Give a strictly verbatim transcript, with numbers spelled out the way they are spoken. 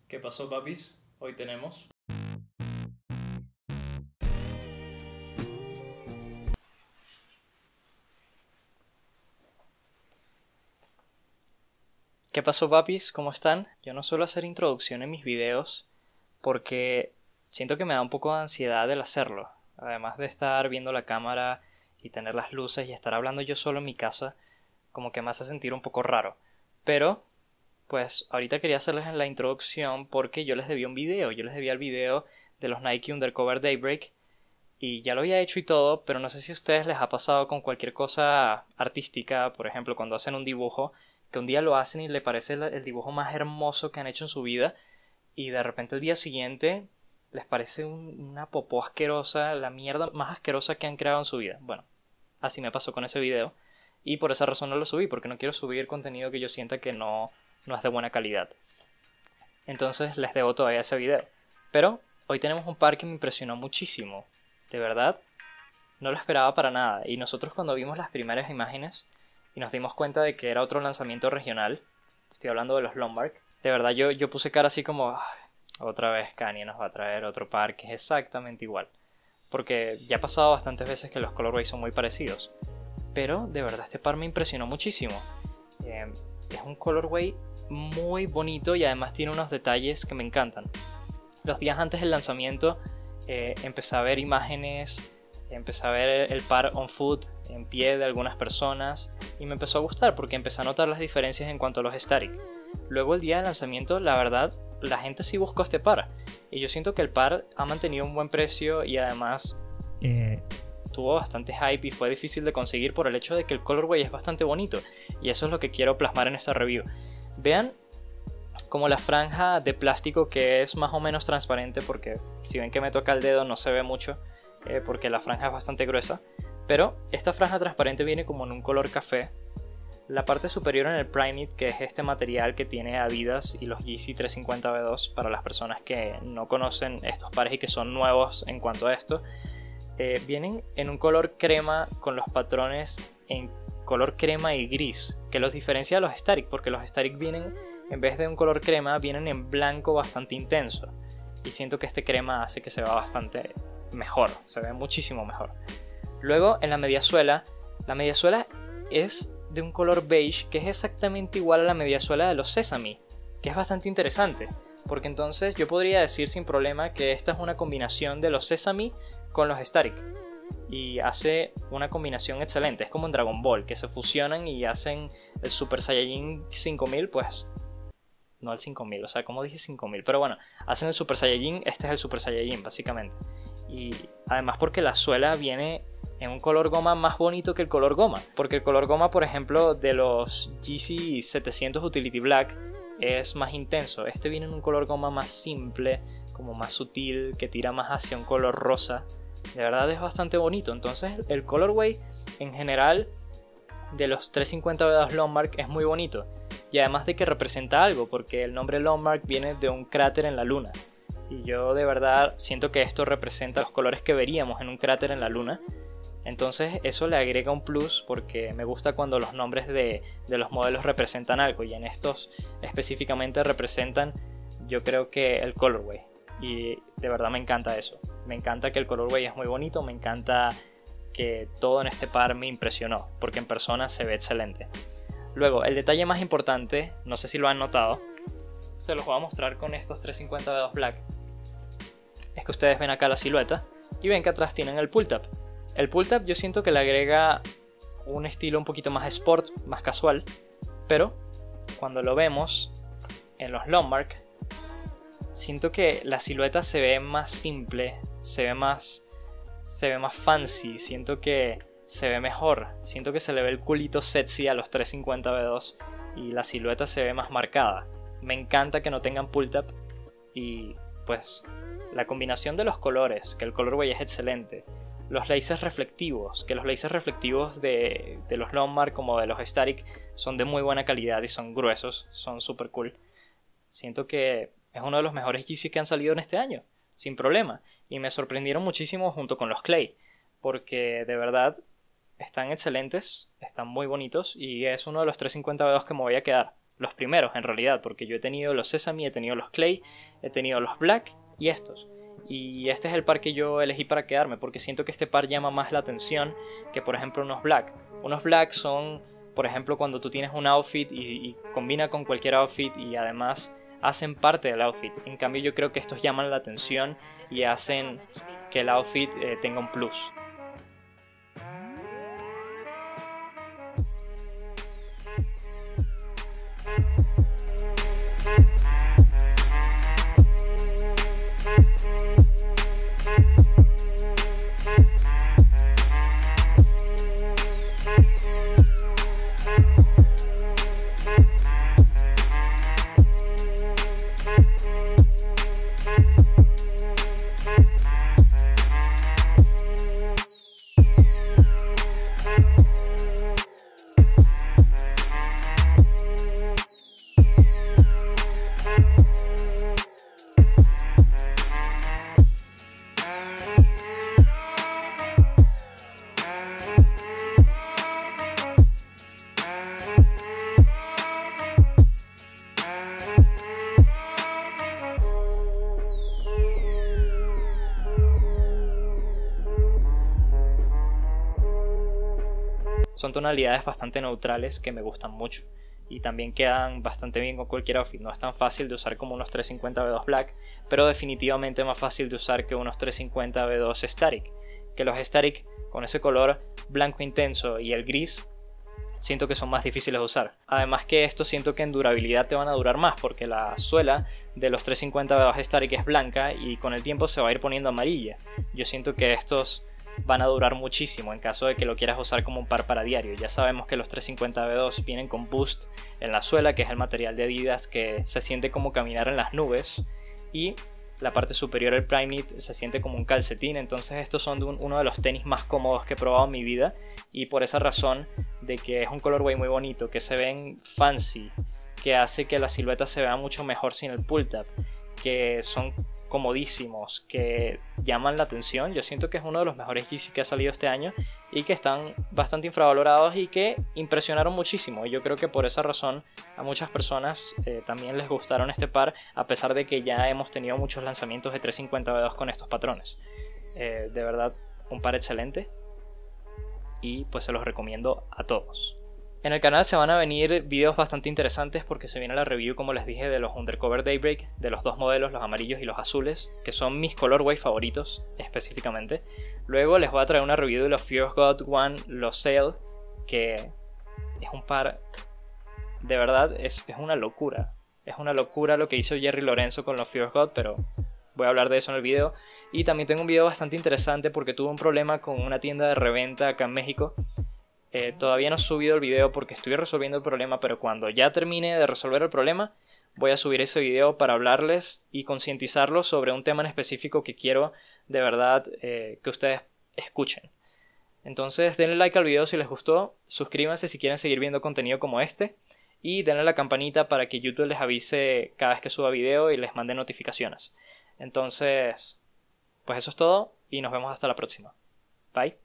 ¿Qué pasó, papis? Hoy tenemos... ¿Qué pasó, papis? ¿Cómo están? Yo no suelo hacer introducción en mis videos porque siento que me da un poco de ansiedad el hacerlo. Además de estar viendo la cámara y tener las luces y estar hablando yo solo en mi casa, como que me hace sentir un poco raro. Pero, pues ahorita quería hacerles la introducción porque yo les debía un video. Yo les debía el video de los Nike Undercover Daybreak y ya lo había hecho y todo, pero no sé si a ustedes les ha pasado con cualquier cosa artística, por ejemplo, cuando hacen un dibujo, que un día lo hacen y le parece el, el dibujo más hermoso que han hecho en su vida, y de repente el día siguiente les parece un- una popó asquerosa, la mierda más asquerosa que han creado en su vida. Bueno, así me pasó con ese video, y por esa razón no lo subí, porque no quiero subir contenido que yo sienta que no, no es de buena calidad. Entonces les debo todavía ese video. Pero hoy tenemos un par que me impresionó muchísimo. De verdad, no lo esperaba para nada. Y nosotros cuando vimos las primeras imágenes y nos dimos cuenta de que era otro lanzamiento regional, estoy hablando de los Lombard, de verdad yo, yo puse cara así como, "Ah, otra vez Kanye nos va a traer otro par que es exactamente igual". Porque ya ha pasado bastantes veces que los colorways son muy parecidos. Pero de verdad este par me impresionó muchísimo. Eh, es un colorway muy bonito y además tiene unos detalles que me encantan. Los días antes del lanzamiento eh, empecé a ver imágenes, empecé a ver el par on foot en pie de algunas personas y me empezó a gustar porque empecé a notar las diferencias en cuanto a los static. Luego el día del lanzamiento, la verdad, la gente sí buscó este par y yo siento que el par ha mantenido un buen precio y además eh, tuvo bastante hype y fue difícil de conseguir por el hecho de que el colorway es bastante bonito y eso es lo que quiero plasmar en esta review. Vean como la franja de plástico que es más o menos transparente, porque si ven que me toca el dedo no se ve mucho eh, porque la franja es bastante gruesa, pero esta franja transparente viene como en un color café. La parte superior en el Primeknit, que es este material que tiene Adidas y los Yeezy trescientos cincuenta V dos para las personas que no conocen estos pares y que son nuevos en cuanto a esto, eh, vienen en un color crema con los patrones en color crema y gris, que los diferencia de los Static, porque los Static vienen, en vez de un color crema, vienen en blanco bastante intenso. Y siento que este crema hace que se vea bastante mejor, se ve muchísimo mejor. Luego en la mediasuela, la mediasuela es de un color beige que es exactamente igual a la mediasuela de los Sesame, que es bastante interesante, porque entonces yo podría decir sin problema que esta es una combinación de los Sesame con los Static y hace una combinación excelente. Es como en Dragon Ball, que se fusionan y hacen el Super Saiyajin cinco mil, pues no el cinco mil, o sea, como dije cinco mil, pero bueno, hacen el Super Saiyajin, este es el Super Saiyajin básicamente. Y además porque la suela viene en un color goma más bonito que el color goma, porque el color goma, por ejemplo, de los Yeezy setecientos Utility Black es más intenso. Este viene en un color goma más simple, como más sutil, que tira más hacia un color rosa. De verdad es bastante bonito. Entonces el colorway en general de los trescientos cincuenta V dos Lombard es muy bonito. Y además de que representa algo, porque el nombre Lombard viene de un cráter en la luna. Y yo de verdad siento que esto representa los colores que veríamos en un cráter en la luna. Entonces eso le agrega un plus porque me gusta cuando los nombres de, de los modelos representan algo. Y en estos específicamente representan, yo creo que el colorway. Y de verdad me encanta eso. Me encanta que el colorway es muy bonito, me encanta que todo en este par me impresionó, porque en persona se ve excelente. Luego, el detalle más importante, no sé si lo han notado, se los voy a mostrar con estos trescientos cincuenta V dos Black. Es que ustedes ven acá la silueta y ven que atrás tienen el pull tab. El pull tab yo siento que le agrega un estilo un poquito más sport, más casual, pero cuando lo vemos en los Lombard, siento que la silueta se ve más simple, se ve más, se ve más fancy, siento que se ve mejor, siento que se le ve el culito sexy a los trescientos cincuenta V dos y la silueta se ve más marcada. Me encanta que no tengan pull tab y pues la combinación de los colores, que el colorway es excelente. Los lasers reflectivos, que los lasers reflectivos de, de los Lombard como de los Static son de muy buena calidad y son gruesos, son super cool. Siento que es uno de los mejores Yeezy que han salido en este año, sin problema. Y me sorprendieron muchísimo junto con los Clay, porque de verdad están excelentes, están muy bonitos y es uno de los trescientos cincuenta V dos que me voy a quedar. los primeros en realidad, porque yo he tenido los Sesame, he tenido los Clay, he tenido los Black y estos. Y este es el par que yo elegí para quedarme, porque siento que este par llama más la atención que por ejemplo unos Black. Unos Black son, por ejemplo, cuando tú tienes un outfit y, y combina con cualquier outfit y además hacen parte del outfit. En cambio yo creo que estos llaman la atención y hacen que el outfit eh, tenga un plus. Son tonalidades bastante neutrales que me gustan mucho y también quedan bastante bien con cualquier outfit. No es tan fácil de usar como unos trescientos cincuenta B dos Black, pero definitivamente más fácil de usar que unos trescientos cincuenta B dos Static, que los Static con ese color blanco intenso y el gris siento que son más difíciles de usar. Además que estos siento que en durabilidad te van a durar más, porque la suela de los trescientos cincuenta B dos Static es blanca y con el tiempo se va a ir poniendo amarilla. Yo siento que estos van a durar muchísimo en caso de que lo quieras usar como un par para diario. Ya sabemos que los trescientos cincuenta B dos vienen con Boost en la suela, que es el material de Adidas que se siente como caminar en las nubes, y la parte superior, el Prime Knit, se siente como un calcetín. Entonces estos son de un, uno de los tenis más cómodos que he probado en mi vida, y por esa razón de que es un colorway muy bonito, que se ven fancy, que hace que la silueta se vea mucho mejor sin el pull tab, que son comodísimos, que llaman la atención. Yo siento que es uno de los mejores Yeezy que ha salido este año y que están bastante infravalorados y que impresionaron muchísimo. Yo creo que por esa razón a muchas personas eh, también les gustaron este par, a pesar de que ya hemos tenido muchos lanzamientos de trescientos cincuenta B dos con estos patrones. Eh, de verdad, un par excelente y pues se los recomiendo a todos. En el canal se van a venir videos bastante interesantes porque se viene la review, como les dije, de los Undercover Daybreak, de los dos modelos, los amarillos y los azules, que son mis colorways favoritos específicamente. Luego les voy a traer una review de los Fear of God One, los Sail, que es un par, de verdad, es, es una locura. Es una locura lo que hizo Jerry Lorenzo con los Fear of God, pero voy a hablar de eso en el video. Y también tengo un video bastante interesante porque tuve un problema con una tienda de reventa acá en México. Eh, todavía no he subido el video porque estoy resolviendo el problema, pero cuando ya termine de resolver el problema voy a subir ese video para hablarles y concientizarlos sobre un tema en específico que quiero de verdad eh, que ustedes escuchen. Entonces denle like al video si les gustó, suscríbanse si quieren seguir viendo contenido como este y denle a la campanita para que YouTube les avise cada vez que suba video y les mande notificaciones. Entonces, pues eso es todo y nos vemos hasta la próxima. Bye.